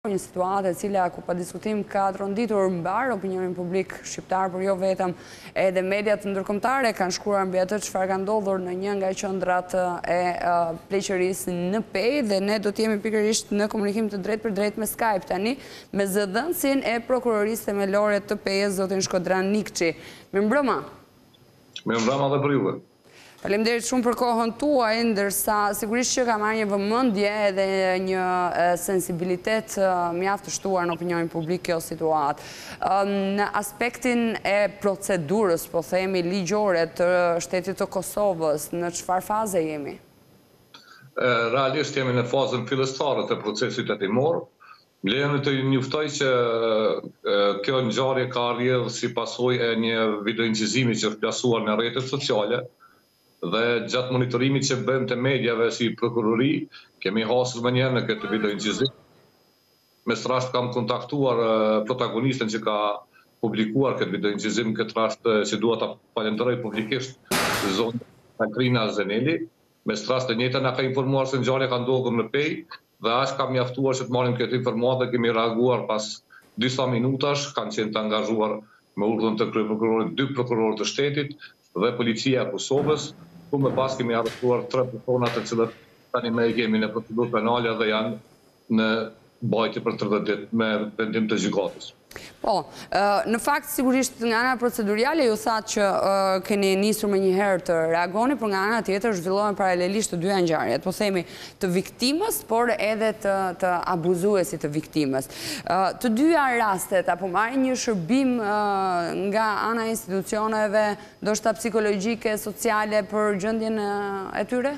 Një situatë e cila ku pa diskutim ka tronditur mbar opinionin publik shqiptar, por jo vetëm, edhe mediat ndërkombëtare kanë shkruar mbi atë çfarë ka ndodhur në një nga qendrat e pleqërisë në Pejë, dhe ne do të jemi pikërisht në komunikim të drejtë për drejtë me Skype tani me zëdhënësin e prokurorisë themelore të Pejës, zotin Shkodran Nikçi. Mirëmbrëma. Mirëmbrëma dhe për juve. Faleminderit shumë për kohën tuaj, ndërsa sigurisht që ka marrë një vëmendje edhe një sensibilitet mjaft të shtuar në opinionin publik kjo situatë. Në aspektin e procedurës, po themi ligjore të shtetit të Kosovës, në çfarë faze jemi? Realisht jemi në fazën fillestare të procesit hetimor. Lejoni të njoftoj që kjo ngjarje ka rrjedhur si pasojë e një videoincizimi që është plasuar në rrjetet sociale. Dhe gjatë monitorimit që bëjmë të medjave si prokurori, kemi hasur më njëherë në këtë videoincizim. Me së rast kam kontaktuar protagonistën që ka publikuar këtë videoincizim, këtë rast që dua ta falenderoj publikisht zonën Katrina Zeneli. Me së rast e njëjta na ka informuar se ngjarja ka ndodhur në Pejë dhe as ka mjaftuar që të marrim këtë informatë dhe kemi reaguar pas disa minutash, kanë qenë të angazhuar me urdhën të kryeprokurorit 2 prokurorë të shtetit dhe policia e Kosovës. Ku më pas kemi arrestuar 3 persona të cilët tani më kemi në procedurë penale dhe janë në mbajtje për 30 ditë me vendim të gjykatës. Po, në fakt sigurisht nga ana procedurale ju thatë që keni nisur më njëherë të reagoni, por nga ana tjetër zhvillohen paralelisht të dyja ngjarjet, po themi të viktimës, por edhe të abuzuesit të viktimës. Të dyja rastet apo marrin një shërbim nga ana e institucioneve, ndoshta psikologjike, sociale për gjendjen e tyre?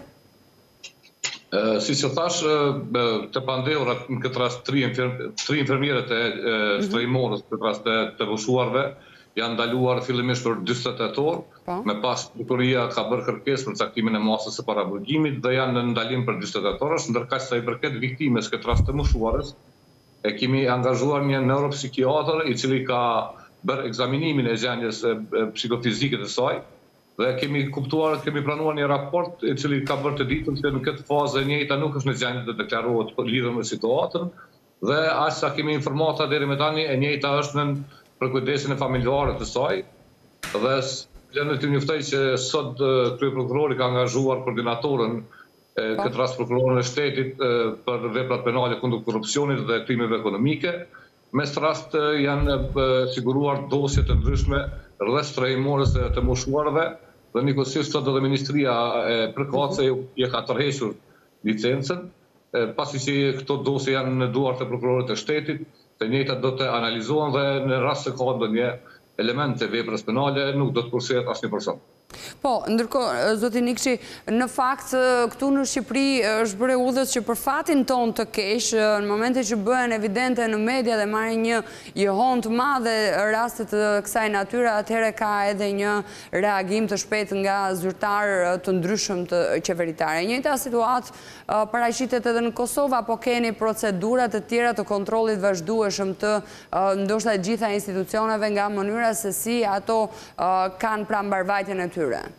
Si që thash, të pandehura në këtë rast 3 infermierët e strehimorës, këtë rast të vëshuarve, janë ndaluar fillimisht për 48 orë, me pas prokuroria ka bërë kërkesë për caktimin e masës së paraburgimit dhe janë në ndalim për 48 orësh, ndërkaq sa i përket viktimës këtë rast të moshuarës, e kemi angazhuar një neuropsikiatër i cili ka bërë ekzaminimin e gjendjes psikofizike të saj. Dhe kemi kuptuar, kemi pranuar një raport i cili ka bërë të ditën se në këtë fazë e njëjta nuk është në gjendje të deklarohet lidhur me situatën dhe aq sa kemi informata deri më tani e njëjta është për kujdesin e familjarëve të saj. Dhe lënë të njoftoj që sot kryeprokurori ka angazhuar koordinatorën këtë rast prokurorin e shtetit për veprat penale kundër korrupsionit dhe krimeve ekonomike. Me së rast janë siguruar dosje të ndryshme rreth strehimorës të moshuarve dhe njëkohësisht sot edhe Ministria e Përkatëse e ka tërhequr licencën, pasi që këto dosje janë në duart të prokurorit të shtetit, të njëjtat do të analizohen dhe në rast se ka ndonjë element të veprës penale nuk do të kurshet asnjë person. Po, ndërkohë, zotin Nikçi, në fakt këtu në Shqipëri është bërë udhës që për fatin ton të keq, në momente që bëhen evidente në media dhe marrin një jehon të madhe rastet të kësaj natyre, atëherë ka edhe një reagim të shpejt nga zyrtar të ndryshëm të qeveritare. Njëjta situatë paraqitet edhe në Kosovë, apo keni procedura të tjera të kontrollit vazhdueshëm të ndoshta gjitha institucioneve nga mënyra se si ato kanë pra mbarvajtjen e tyre?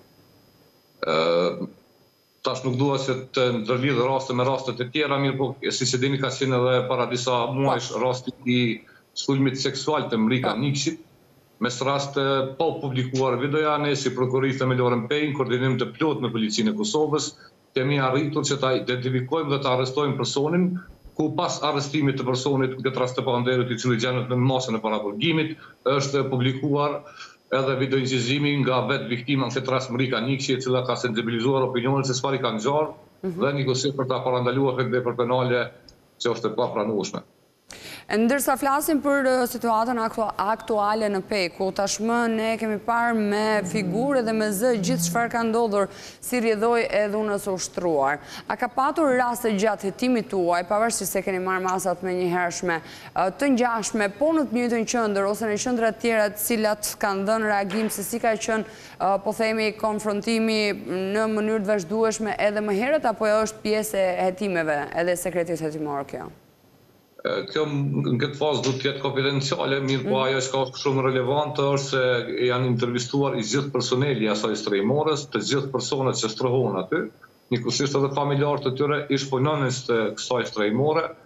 Tash nuk dua se të ndërlidh raste me rastet e tjera, mirë po si që dini ka qenë edhe para disa muajsh rasti i sulmit seksual të Mrika Nikçit. Me së rast po publikuar videoja, ne si prokuroria themelore në Pejë, në koordinim të plotë me policinë e Kosovës, kemi arritur që ta identifikojmë dhe ta arrestojmë personin, ku pas arrestimit të personit, këtë rast të panderit i cili gjendet në masën e paraburgimit, është publikuar edhe videoincizimi nga vetë viktima, në këtë rast Mrika Nikçi, e cila ka sensibilizuar opinionin se çfarë ka ngjarë dhe njëkohësisht për ta parandaluar këtë vepër penale që është e papranueshme. Ndërsa flasim për situatën aktuale në Pejë, ku tashmë ne kemi parë me figurë dhe me zë gjithë çfarë ka ndodhur si rrjedhoi e dhunës së ushtruar. A ka patur raste gjatë hetimit tuaj, pavarësisht se keni marrë masat menjëhershme, të ngjashme, po në të njëjtën qendër ose në qendra të tjera të cilat kanë dhënë reagim se si ka qenë po themi konfrontimi në mënyrë të vazhdueshme edhe më herët, apo është pjesë e hetimeve edhe sekretisë hetimore kjo? Kjo në këtë fazë do të jetë konfidenciale, mirë po ajo që ka shumë relevante është se janë intervistuar i gjithë personeli i asaj strehimorës, të gjithë personat që strehon aty, njëkohësisht edhe familjarët e tyre ish punonës të kësaj strehimore,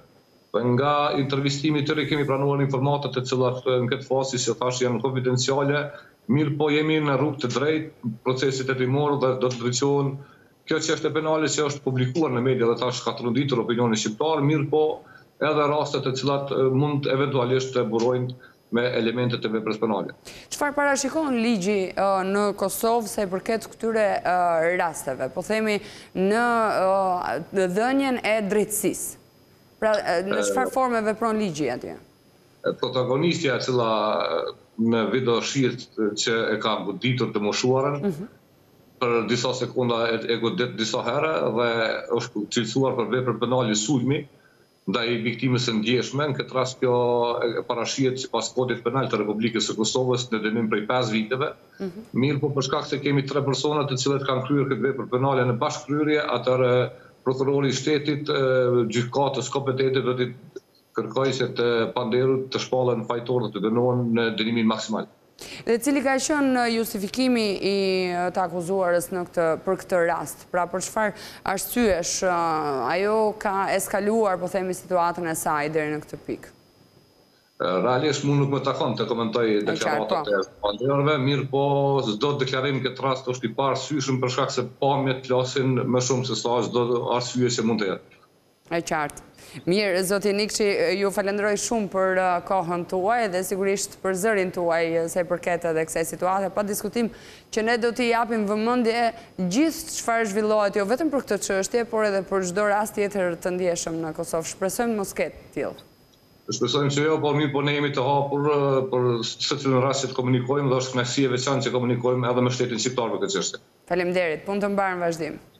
Nga intervistimi të kemi pranuar informatat e cilat në këtë fasi si thash janë konfidenciale, mirë po jemi në rrugë të drejtë, procesit hetimor dhe do të drejtohen. Kjo çështje penale që është publikuar në media dhe tash ka trunditur opinionin shqiptar, mirë po edhe rastet e cilat mund eventualisht të burojnë me elementet e veprës penale. Çfarë parashikon ligji në Kosovë sa i përket këtyre rasteve? Po themi në dhënien e drejtësisë. Pra, në çfarë forme vepron ligji atje? Protagonistja e cila në video shihet që e ka goditur të moshuarën, për disa sekonda e godet disa herë dhe është cilësuar për vepër penale sulmi ndaj viktimës së ndjeshme. Në këtë rast kjo parashihet sipas kodit penal të Republikës së Kosovës në dënim prej 5 viteve. Mirë po për shkak se kemi 3 persona të cilët kanë kryer këtë vepër penale në bashkëkryer, atëherë prokurori i shtetit, gjykatës kompetente do të kërkojë se të panderut të shpallen fajtorët të dënohen në dënimin maksimal. Dhe cili ka qenë justifikimi i të akuzuarës për këtë rast? Pra për çfarë arsyesh ajo ka eskaluar, po themi, situatën e saj deri në këtë pikë? Realisht mund nuk më takon të komentoj deklaratat e panderëve, mirë po çdo deklarim këtë rast është i parësyeshëm për shkak se pamjet flasin më shumë se sa çdo arsye që mund të jetë. E qartë. Mirë, zoti Nikçi, ju falenderoj shumë për kohën tuaj dhe sigurisht për zërin tuaj sa i përket edhe kësaj situate. Pa diskutim që ne do t'i japim vëmendje gjithë çfarë zhvillohet, jo vetëm për këtë çështje, por edhe për çdo rast tjetër të ndjeshëm në Kosovë. Shpresojmë mos ketë tillë. Shpresojmë që jo, por mirë po ne jemi të hapur për secilin rast që të komunikojmë dhe është kënaqësi e veçantë që komunikojmë edhe me shtetin shqiptar për këtë çështje. Faleminderit, punë të mbarë në vazhdim.